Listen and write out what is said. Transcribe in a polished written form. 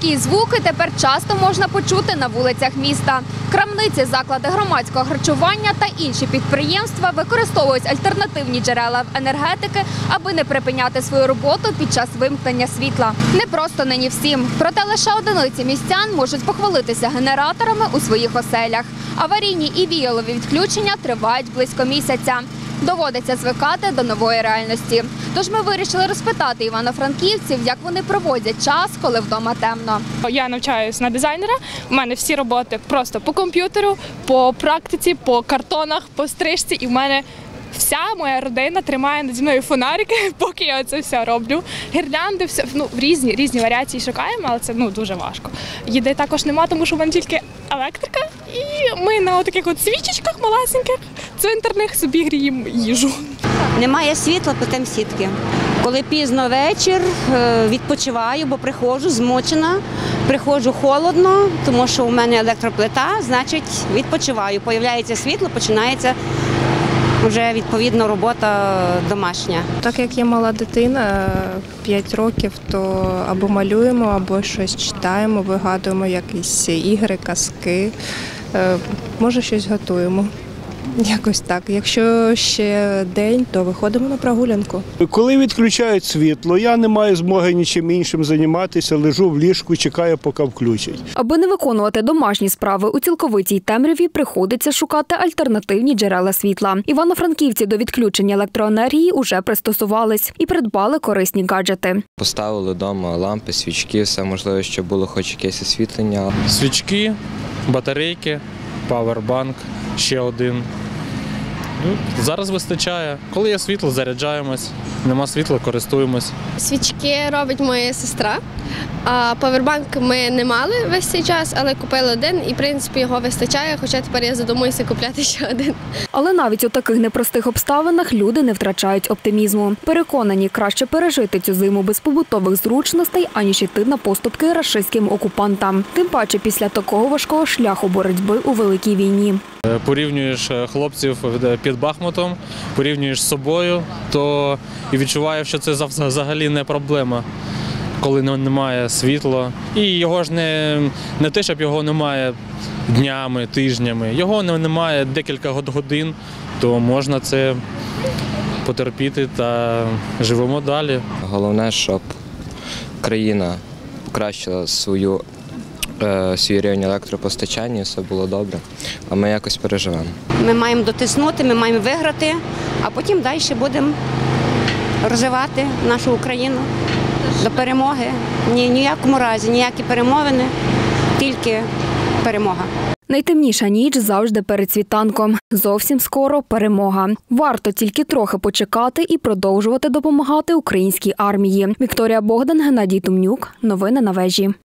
Такі звуки тепер часто можна почути на вулицях міста. Крамниці, заклади громадського харчування та інші підприємства використовують альтернативні джерела енергетики, аби не припиняти свою роботу під час вимкнення світла. Не просто нині всім. Проте лише одиниці містян можуть похвалитися генераторами у своїх оселях. Аварійні і віялові відключення тривають близько місяця. Доводиться звикати до нової реальності. Тож ми вирішили розпитати івано-франківців, як вони проводять час, коли вдома темно. Я навчаюсь на дизайнера, у мене всі роботи просто по комп'ютеру, по практиці, по картонах, по стрижці. І в мене вся моя родина тримає наді мною фонарики, поки я це все роблю. Гірлянди, все, різні варіації шукаємо, але це дуже важко. Їди також нема, тому що в мене тільки електрика. І ми на таких свічечках малесеньких, цвинтарних собі гріємо їжу. Немає світла, плетемо сітки. Коли пізно вечір, відпочиваю, бо приходжу змучена, приходжу холодно, тому що у мене електроплита, значить відпочиваю. Появляється світло, починається вже відповідно робота домашня. Так як я мала дитина, 5 років, то або малюємо, або щось читаємо, вигадуємо якісь ігри, казки, може щось готуємо. Якось так. Якщо ще день, то виходимо на прогулянку. Коли відключають світло, я не маю змоги нічим іншим займатися, лежу в ліжку, чекаю, поки включать. Аби не виконувати домашні справи у цілковитій темряві, приходиться шукати альтернативні джерела світла. Івано-франківці до відключення електроенергії уже пристосувались і придбали корисні гаджети. Поставили вдома лампи, свічки, все можливе, щоб було хоч якесь освітлення. Свічки, батарейки, павербанк, ще один. Зараз вистачає. Коли є світло, заряджаємось. Нема світла, користуємось. Свічки робить моя сестра. А павербанк ми не мали весь цей час, але купили один і, в принципі, його вистачає, хоча тепер я задумуюся купляти ще один. Але навіть у таких непростих обставинах люди не втрачають оптимізму. Переконані, краще пережити цю зиму без побутових зручностей, аніж йти на поступки рашистським окупантам. Тим паче після такого важкого шляху боротьби у великій війні. Порівнюєш хлопців під Бахмутом, порівнюєш з собою, то і відчуваєш, що це взагалі не проблема, коли немає світла. І його ж не те, щоб його немає днями, тижнями, його немає декілька годин, то можна це потерпіти та живемо далі. Головне, щоб країна покращила свій рівень електропостачання, все було добре, а ми якось переживемо. Ми маємо дотиснути, ми маємо виграти, а потім далі будемо розвивати нашу Україну до перемоги. Ні в ніякому разі, ніякі перемовини, тільки перемога. Найтемніша ніч завжди перед світанком. Зовсім скоро перемога. Варто тільки трохи почекати і продовжувати допомагати українській армії. Вікторія Богдан, Геннадій Тумнюк. Новини на вежі.